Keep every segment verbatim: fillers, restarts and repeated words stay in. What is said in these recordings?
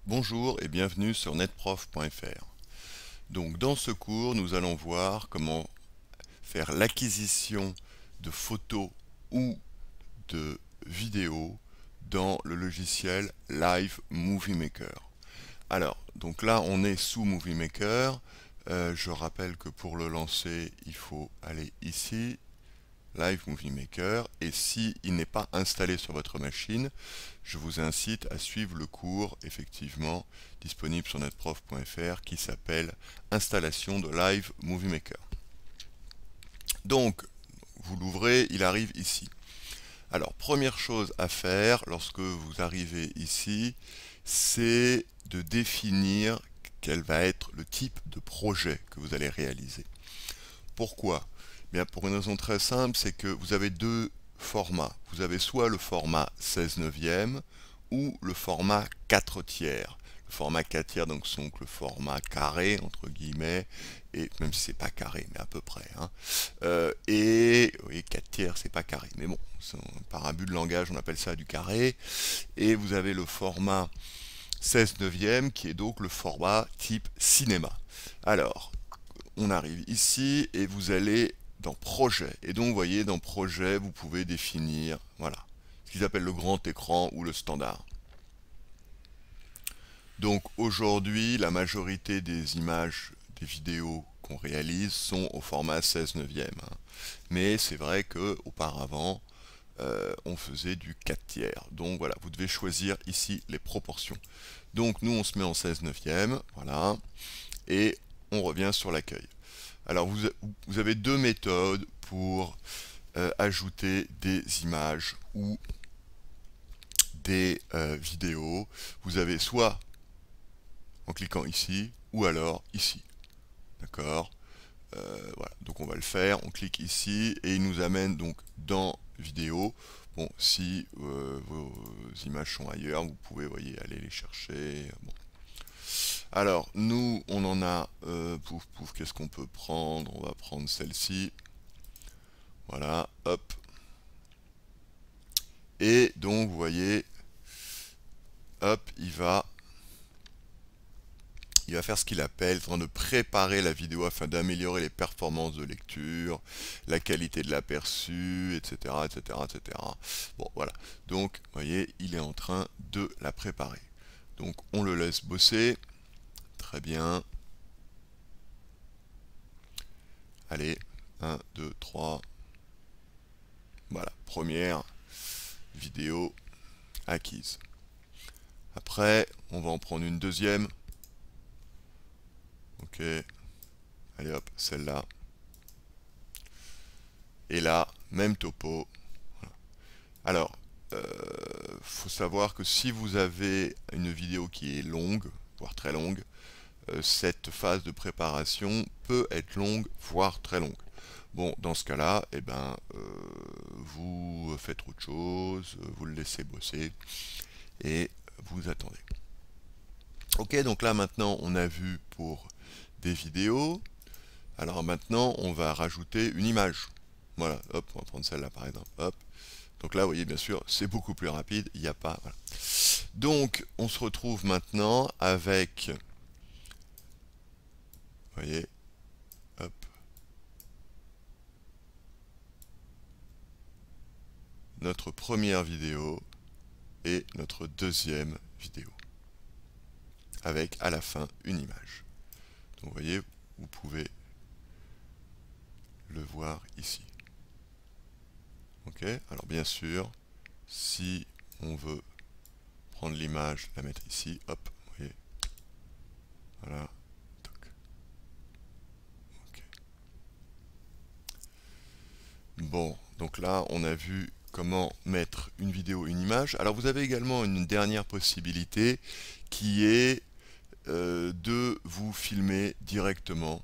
Bonjour et bienvenue sur netprof point F R. Donc dans ce cours, nous allons voir comment faire l'acquisition de photos ou de vidéos dans le logiciel Live Movie Maker. Alors, donc là on est sous Movie Maker. Euh, je rappelle que pour le lancer, il faut aller ici, Live Movie Maker, et si il n'est pas installé sur votre machine, je vous incite à suivre le cours effectivement disponible sur netprof point F R qui s'appelle Installation de Live Movie Maker. Donc, vous l'ouvrez, il arrive ici. Alors, première chose à faire lorsque vous arrivez ici, c'est de définir quel va être le type de projet que vous allez réaliser. Pourquoi ? Bien, pour une raison très simple, c'est que vous avez deux formats. Vous avez soit le format seize neuvième ou le format quatre tiers. Le format quatre tiers, donc, sont le format carré, entre guillemets, et même si c'est pas carré, mais à peu près. Hein. Euh, et oui, quatre tiers, c'est pas carré, mais bon, par abus de langage, on appelle ça du carré. Et vous avez le format seize neuvième, qui est donc le format type cinéma. Alors, on arrive ici et vous allez dans projet. Et donc, vous voyez, dans projet, vous pouvez définir, voilà, ce qu'ils appellent le grand écran ou le standard. Donc, aujourd'hui, la majorité des images, des vidéos qu'on réalise sont au format seize neuvième. Hein. Mais c'est vrai que auparavant, euh, on faisait du quatre tiers. Donc, voilà, vous devez choisir ici les proportions. Donc, nous, on se met en seize neuvième, voilà, et on revient sur l'accueil. Alors, vous, vous avez deux méthodes pour euh, ajouter des images ou des euh, vidéos. Vous avez soit en cliquant ici, ou alors ici. D'accord euh, Voilà, donc on va le faire. On clique ici, et il nous amène donc dans vidéo. Bon, si euh, vos images sont ailleurs, vous pouvez, voyez, aller les chercher. Bon. Alors, nous, on en a, euh, pouf, pouf, qu'est-ce qu'on peut prendre? On va prendre celle-ci. Voilà, hop. Et donc, vous voyez, hop, il va, il va faire ce qu'il appelle, en train de préparer la vidéo afin d'améliorer les performances de lecture, la qualité de l'aperçu, et cetera, et cetera, et cetera. Bon, voilà. Donc, vous voyez, il est en train de la préparer. Donc, on le laisse bosser. Très bien. Allez, un, deux, trois. Voilà, première vidéo acquise. Après, on va en prendre une deuxième. Ok. Allez hop, celle-là. Et là, même topo. Voilà. Alors, euh, faut savoir que si vous avez une vidéo qui est longue, voire très longue, euh, cette phase de préparation peut être longue, voire très longue. Bon, dans ce cas-là, eh ben, euh, vous faites autre chose, vous le laissez bosser et vous attendez. Ok, donc là maintenant on a vu pour des vidéos. Alors maintenant on va rajouter une image. Voilà, hop, on va prendre celle-là par exemple. Hop. Donc là, vous voyez, bien sûr, c'est beaucoup plus rapide. Il n'y a pas. Voilà. Donc, on se retrouve maintenant avec. Vous voyez, hop. Notre première vidéo et notre deuxième vidéo. Avec à la fin une image. Donc, vous voyez, vous pouvez le voir ici. Ok, alors bien sûr, si on veut prendre l'image, la mettre ici, hop, vous voyez, voilà, toc. Ok. Bon, donc là, on a vu comment mettre une vidéo, une image. Alors vous avez également une dernière possibilité qui est euh, de vous filmer directement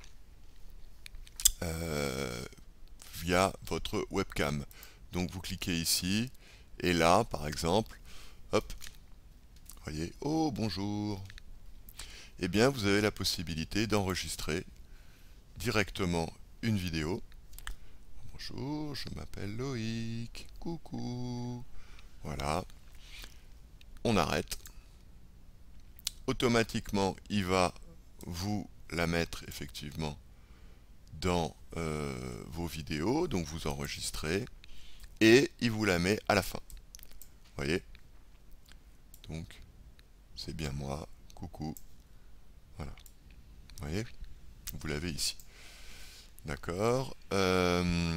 euh, via votre webcam. Donc vous cliquez ici, et là, par exemple, hop, voyez, oh bonjour, et eh bien vous avez la possibilité d'enregistrer directement une vidéo. Bonjour, je m'appelle Loïc, coucou, voilà, on arrête, automatiquement il va vous la mettre effectivement dans euh, vos vidéos, donc vous enregistrez, et il vous la met à la fin. Vous voyez? Donc, c'est bien moi, coucou, voilà. Vous voyez? Vous l'avez ici. D'accord. Euh,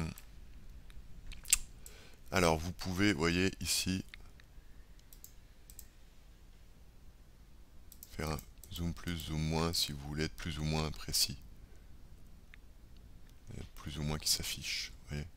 alors, vous pouvez, vous voyez, ici, faire un zoom plus, zoom moins, si vous voulez être plus ou moins précis. Plus ou moins qui s'affiche, vous voyez?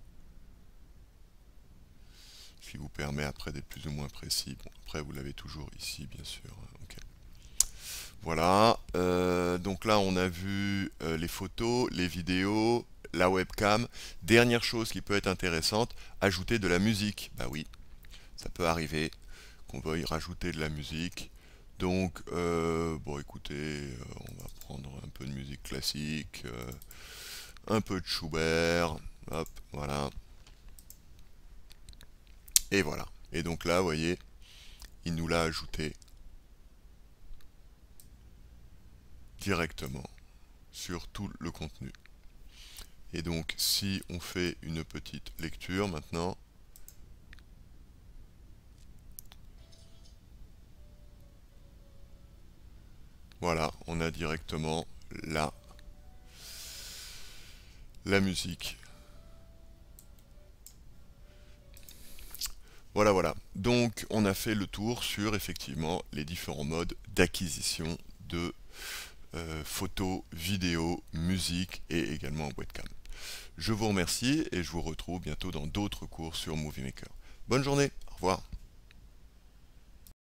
Ce qui vous permet après d'être plus ou moins précis. Bon, après, vous l'avez toujours ici, bien sûr. Okay. Voilà. Euh, donc là, on a vu euh, les photos, les vidéos, la webcam. Dernière chose qui peut être intéressante, ajouter de la musique. Bah oui, ça peut arriver qu'on veuille rajouter de la musique. Donc, euh, bon, écoutez, euh, on va prendre un peu de musique classique, euh, un peu de Schubert. Hop, voilà. Et voilà. Et donc là, vous voyez, il nous l'a ajouté directement sur tout le contenu. Et donc, si on fait une petite lecture maintenant, voilà, on a directement là la musique. Voilà, voilà. Donc, on a fait le tour sur, effectivement, les différents modes d'acquisition de euh, photos, vidéos, musique et également webcam. Je vous remercie et je vous retrouve bientôt dans d'autres cours sur Movie Maker. Bonne journée, au revoir.